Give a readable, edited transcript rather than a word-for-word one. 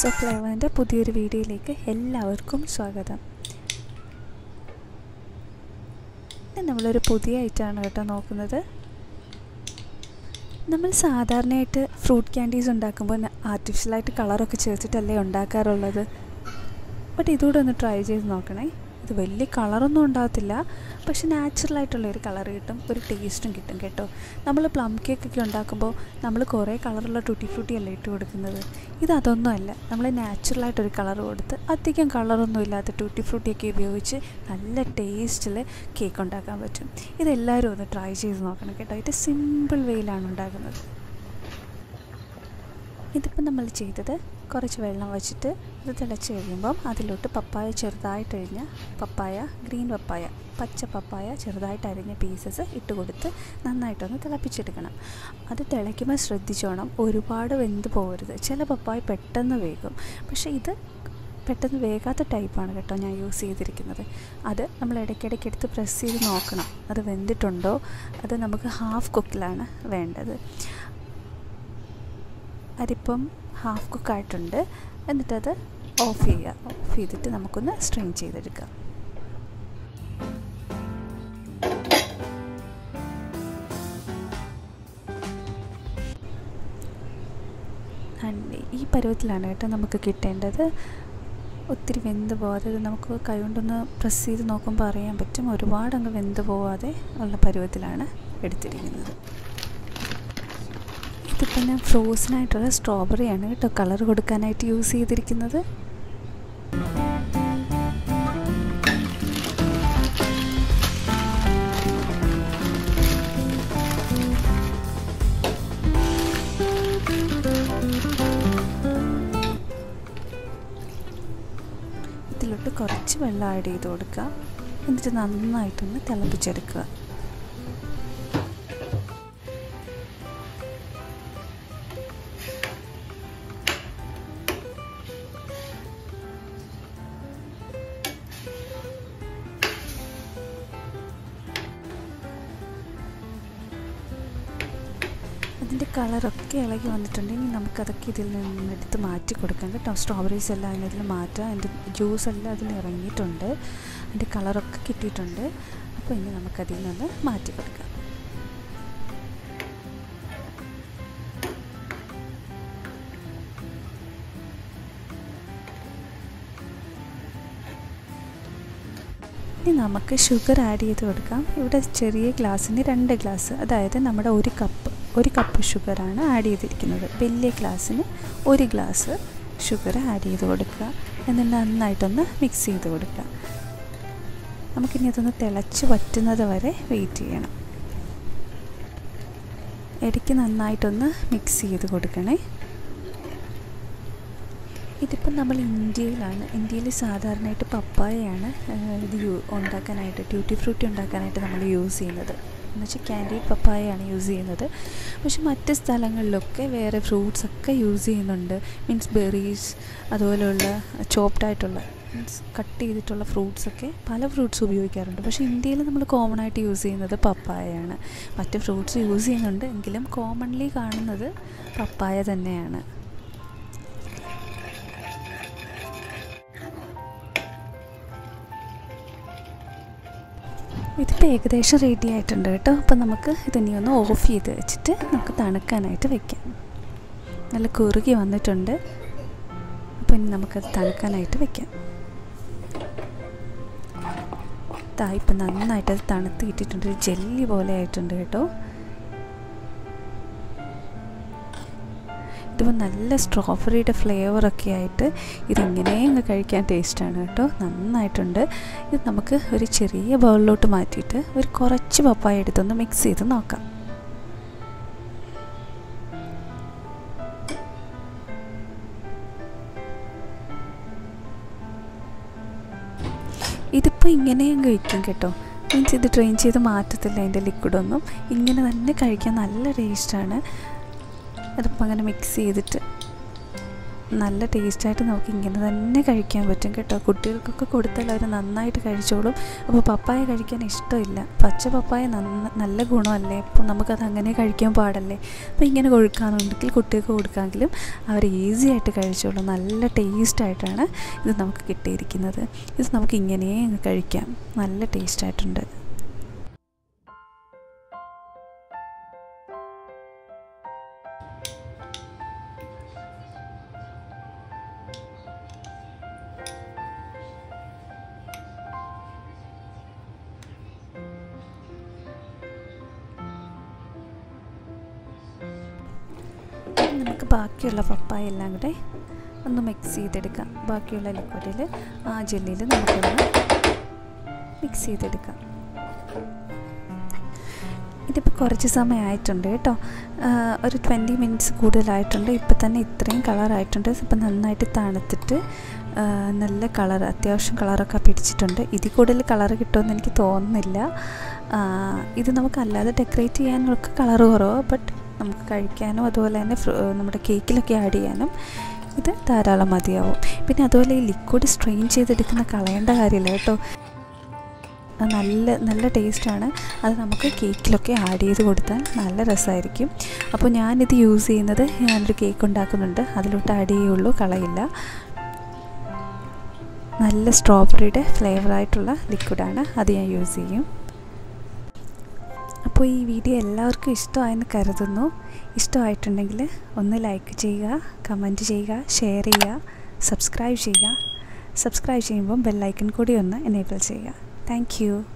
Of ഫ്ലേവറിൻ്റെ പുതിയൊരു വീഡിയോയിലേക്ക് എല്ലാവർക്കും സ്വാഗതം. നമ്മളൊരു പുതിയ ഐറ്റമാണ് കേട്ടോ നോക്കുന്നത്. നമ്മൾ സാധാരണയായിട്ട് ഫ്രൂട്ട് ക്യാൻഡീസ് ഉണ്ടാക്കുമ്പോൾ ആർട്ടിഫിഷ്യലായിട്ട് കളറൊക്കെ ചേർത്തിട്ടല്ലേ ഉണ്ടാക്കാറുള്ളത്. ബട്ട് ഇതുകൂടെ ഒന്ന് ട്രൈ ചെയ്ത് നോക്കണേ. ഇത് വലിയ കളറൊന്നും ഉണ്ടാകത്തില്ല, പക്ഷെ നാച്ചുറലായിട്ടുള്ളൊരു കളർ കിട്ടും, ഒരു ടേസ്റ്റും കിട്ടും കേട്ടോ. നമ്മൾ പ്ലം കേക്കൊക്കെ ഉണ്ടാക്കുമ്പോൾ നമ്മൾ കുറേ കളറുള്ള ടൂട്ടി ഫ്രൂട്ടി അല്ലേ ഇട്ട് കൊടുക്കുന്നത്. ഇതൊന്നുമല്ല, നമ്മൾ നാച്ചുറലായിട്ടൊരു കളർ കൊടുത്ത് അധികം കളറൊന്നും ഇല്ലാത്ത ടൂട്ടി ഫ്രൂട്ടിയൊക്കെ ഉപയോഗിച്ച് നല്ല ടേസ്റ്റിൽ കേക്ക് ഉണ്ടാക്കാൻ പറ്റും. ഇതെല്ലാവരും ഒന്ന് ട്രൈ ചെയ്ത് നോക്കണം കേട്ടോ. ഇത് സിമ്പിൾ വേയിലാണ് ഉണ്ടാക്കുന്നത്. ഇതിപ്പോൾ നമ്മൾ ചെയ്തത് കുറച്ച് വെള്ളം വെച്ചിട്ട് ഇത് തിളച്ച് കഴിയുമ്പം അതിലോട്ട് പപ്പായ ചെറുതായിട്ട് അരിഞ്ഞ പപ്പായ, ഗ്രീൻ പപ്പായ, പച്ച പപ്പായ ചെറുതായിട്ട് അരിഞ്ഞ പീസസ് ഇട്ട് കൊടുത്ത് നന്നായിട്ടൊന്ന് തിളപ്പിച്ചെടുക്കണം. അത് തിളയ്ക്കുമ്പോൾ ശ്രദ്ധിച്ചോണം, ഒരുപാട് വെന്ത് പോകരുത്. ചില പപ്പായ പെട്ടെന്ന് വേകും, പക്ഷേ ഇത് പെട്ടെന്ന് വേകാത്ത ടൈപ്പാണ് കേട്ടോ ഞാൻ യൂസ് ചെയ്തിരിക്കുന്നത്. അത് നമ്മൾ ഇടയ്ക്കിടയ്ക്ക് എടുത്ത് പ്രസ് ചെയ്ത് നോക്കണം, അത് വെന്തിട്ടുണ്ടോ. അത് നമുക്ക് ഹാഫ് കുക്കിലാണ് വേണ്ടത്. അതിപ്പം ഹാഫ് കുക്കായിട്ടുണ്ട്. എന്നിട്ടത് ഓഫ് ചെയ്യുക. ഓഫ് ചെയ്തിട്ട് നമുക്കൊന്ന് സ്ട്രെയിൻ ചെയ്തെടുക്കാം. ഈ പരുവത്തിലാണ് കേട്ടോ നമുക്ക് കിട്ടേണ്ടത്. ഒത്തിരി വെന്ത് പോവാതെ നമുക്ക് കൈ കൊണ്ടൊന്ന് പ്രസ് ചെയ്ത് നോക്കുമ്പോൾ അറിയാൻ പറ്റും. ഒരുപാടങ്ങ് വെന്ത് പോവാതെ ഉള്ള പരുവത്തിലാണ് എടുത്തിരിക്കുന്നത്. ഇതിപ്പോൾ ഞാൻ ഫ്രോസനായിട്ടുള്ള സ്ട്രോബെറിയാണ് കേട്ടോ കളർ കൊടുക്കാനായിട്ട് യൂസ് ചെയ്തിരിക്കുന്നത്. ഇതിലോട്ട് കുറച്ച് വെള്ളം ആഡ് ചെയ്ത് കൊടുക്കുക. എന്നിട്ട് നന്നായിട്ടൊന്ന് തിളപ്പിച്ചെടുക്കുക. അതിൻ്റെ കളറൊക്കെ ഇളകി വന്നിട്ടുണ്ടെങ്കിൽ നമുക്കതൊക്കെ ഇതിൽ നിന്ന് എടുത്ത് മാറ്റി കൊടുക്കാം കേട്ടോ. സ്ട്രോബെറീസ് എല്ലാം അതിനതിൽ മാറ്റാം. അതിൻ്റെ ജ്യൂസെല്ലാം അതിൽ ഇറങ്ങിയിട്ടുണ്ട്, അതിൻ്റെ കളറൊക്കെ കിട്ടിയിട്ടുണ്ട്. അപ്പോൾ ഇനി നമുക്കതിൽ നിന്ന് മാറ്റി കൊടുക്കാം. ഇനി നമുക്ക് ഷുഗർ ആഡ് ചെയ്ത് കൊടുക്കാം. ഇവിടെ ചെറിയ ഗ്ലാസ്സിന് 2 ഗ്ലാസ്, അതായത് നമ്മുടെ ഒരു കപ്പ് ഷുഗറാണ് ആഡ് ചെയ്തിരിക്കുന്നത്. വലിയ ഗ്ലാസ്സിന് 1 ഗ്ലാസ് ഷുഗർ ആഡ് ചെയ്ത് കൊടുക്കുക. എന്നിട്ട് നന്നായിട്ടൊന്ന് മിക്സ് ചെയ്ത് കൊടുക്കുക. നമുക്കിനി അതൊന്ന് തിളച്ച് വറ്റുന്നത് വരെ വെയിറ്റ് ചെയ്യണം. ഇടയ്ക്ക് നന്നായിട്ടൊന്ന് മിക്സ് ചെയ്ത് കൊടുക്കണേ. ഇതിപ്പം നമ്മൾ ഇന്ത്യയിലാണ്. ഇന്ത്യയിൽ സാധാരണയായിട്ട് പപ്പായയാണ് ഇത് ഉണ്ടാക്കാനായിട്ട്, ട്യൂട്ടി ഫ്രൂട്ടി ഉണ്ടാക്കാനായിട്ട് നമ്മൾ യൂസ് ചെയ്യുന്നത്. എന്നുവെച്ചാൽ ക്യാൻഡീഡ് പപ്പായയാണ് യൂസ് ചെയ്യുന്നത്. പക്ഷെ മറ്റ് സ്ഥലങ്ങളിലൊക്കെ വേറെ ഫ്രൂട്ട്സൊക്കെ യൂസ് ചെയ്യുന്നുണ്ട്. മീൻസ് ബെറീസ്, അതുപോലെയുള്ള ചോപ്ഡായിട്ടുള്ള കട്ട് ചെയ്തിട്ടുള്ള ഫ്രൂട്ട്സൊക്കെ പല ഫ്രൂട്ട്സ് ഉപയോഗിക്കാറുണ്ട്. പക്ഷേ ഇന്ത്യയിൽ നമ്മൾ കോമൺ ആയിട്ട് യൂസ് ചെയ്യുന്നത് പപ്പായയാണ്. മറ്റ് ഫ്രൂട്ട്സ് യൂസ് ചെയ്യുന്നുണ്ട്, എങ്കിലും കോമൺലി കാണുന്നത് പപ്പായ തന്നെയാണ്. ഇതിപ്പോൾ ഏകദേശം റെഡി ആയിട്ടുണ്ട് കേട്ടോ. അപ്പോൾ നമുക്ക് ഇതിനി ഒന്ന് ഓഫ് ചെയ്ത് വെച്ചിട്ട് നമുക്ക് തണുക്കാനായിട്ട് വെക്കാം. നല്ല കുറുകി വന്നിട്ടുണ്ട്. അപ്പോൾ ഇനി നമുക്കത് തണുക്കാനായിട്ട് വെക്കാം. ഇപ്പം നന്നായിട്ടത് തണുത്ത് കിട്ടിയിട്ടുണ്ട്. ഒരു ജെല്ലി പോലെ ആയിട്ടുണ്ട് കേട്ടോ. ഇതിപ്പോൾ നല്ല സ്ട്രോബെറിയുടെ ഫ്ലേവറൊക്കെ ആയിട്ട് ഇതിങ്ങനെ അങ്ങ് കഴിക്കാൻ ടേസ്റ്റാണ് കേട്ടോ. നന്നായിട്ടുണ്ട്. ഇത് നമുക്ക് ഒരു ചെറിയ ബൗളിലോട്ട് മാറ്റിയിട്ട് ഒരു കുറച്ച് പപ്പായ എടുത്തൊന്ന് മിക്സ് ചെയ്ത് നോക്കാം. ഇതിപ്പോൾ ഇങ്ങനെ അങ്ങ് കഴിക്കും കേട്ടോ. മീൻസ് ഇത് ഡ്രെയിൻ ചെയ്ത് മാറ്റത്തില്ല അതിൻ്റെ ലിക്വിഡൊന്നും. ഇങ്ങനെ തന്നെ കഴിക്കാൻ നല്ല ടേസ്റ്റാണ്. അതിപ്പോൾ അങ്ങനെ മിക്സ് ചെയ്തിട്ട് നല്ല ടേസ്റ്റായിട്ട് നമുക്ക് ഇങ്ങനെ തന്നെ കഴിക്കാൻ പറ്റും കേട്ടോ. കുട്ടികൾക്കൊക്കെ കൊടുത്താൽ അവർ നന്നായിട്ട് കഴിച്ചോളും. അപ്പോൾ പപ്പായ കഴിക്കാൻ ഇഷ്ടമില്ല, പച്ച പപ്പായ നല്ല ഗുണമല്ലേ, അപ്പോൾ നമുക്കത് അങ്ങനെ കഴിക്കാൻ പാടല്ലേ. അപ്പോൾ ഇങ്ങനെ കൊടുക്കാനുണ്ടെങ്കിൽ കുട്ടികൾക്ക് കൊടുക്കാമെങ്കിലും അവർ ഈസി ആയിട്ട് കഴിച്ചോളും. നല്ല ടേസ്റ്റായിട്ടാണ് ഇത് നമുക്ക് കിട്ടിയിരിക്കുന്നത്. ഇത് നമുക്ക് ഇങ്ങനെ കഴിക്കാം, നല്ല ടേസ്റ്റായിട്ടുണ്ട്. നമുക്ക് ബാക്കിയുള്ള പപ്പായ എല്ലാം കൂടെ ഒന്ന് മിക്സ് ചെയ്തെടുക്കാം. ബാക്കിയുള്ള ലിക്വിഡിൽ ആ ജെല്ലിയിൽ നമുക്കൊന്ന് മിക്സ് ചെയ്തെടുക്കാം. ഇതിപ്പോൾ കുറച്ച് സമയമായിട്ടുണ്ട് കേട്ടോ, ഒരു 20 മിനിറ്റ്സ് കൂടുതലായിട്ടുണ്ട്. ഇപ്പോൾ തന്നെ ഇത്രയും കളറായിട്ടുണ്ട്. ഇപ്പം നന്നായിട്ട് തണുത്തിട്ട് നല്ല കളർ, അത്യാവശ്യം കളറൊക്കെ പിടിച്ചിട്ടുണ്ട്. ഇതിൽ കൂടുതൽ കളർ കിട്ടുമെന്ന് എനിക്ക് തോന്നുന്നില്ല. ഇത് നമുക്കല്ലാതെ ഡെക്കറേറ്റ് ചെയ്യാനൊക്കെ കളർ കുറവാണ്, ബട്ട് നമുക്ക് കഴിക്കാനും അതുപോലെ തന്നെ നമ്മുടെ കേക്കിലൊക്കെ ആഡ് ചെയ്യാനും ഇത് ധാരാളം മതിയാവും. പിന്നെ അതുപോലെ ഈ ലിക്വിഡ് സ്ട്രെയിൻ ചെയ്തെടുക്കുന്ന കളയേണ്ട കാര്യമില്ല കേട്ടോ, നല്ല ടേസ്റ്റാണ്. അത് നമുക്ക് കേക്കിലൊക്കെ ആഡ് ചെയ്ത് കൊടുത്താൽ നല്ല രസമായിരിക്കും. അപ്പോൾ ഞാനിത് യൂസ് ചെയ്യുന്നത്, ഞാനൊരു കേക്ക് ഉണ്ടാക്കുന്നുണ്ട്, അതിലോട്ട് ആഡ് ചെയ്യുള്ളൂ, കളയില്ല. നല്ല സ്ട്രോബെറിയുടെ ഫ്ലേവറായിട്ടുള്ള ലിക്വിഡാണ്, അത് ഞാൻ യൂസ് ചെയ്യും. അപ്പോൾ ഈ വീഡിയോ എല്ലാവർക്കും ഇഷ്ടമായെന്ന് കരുതുന്നു. ഇഷ്ടമായിട്ടുണ്ടെങ്കിൽ ഒന്ന് ലൈക്ക് ചെയ്യുക, കമൻറ്റ് ചെയ്യുക, ഷെയർ ചെയ്യുക, സബ്സ്ക്രൈബ് ചെയ്യുക. സബ്സ്ക്രൈബ് ചെയ്യുമ്പോൾ ബെല്ലൈക്കൺ കൂടി ഒന്ന് എനേബിൾ ചെയ്യുക. Thank U.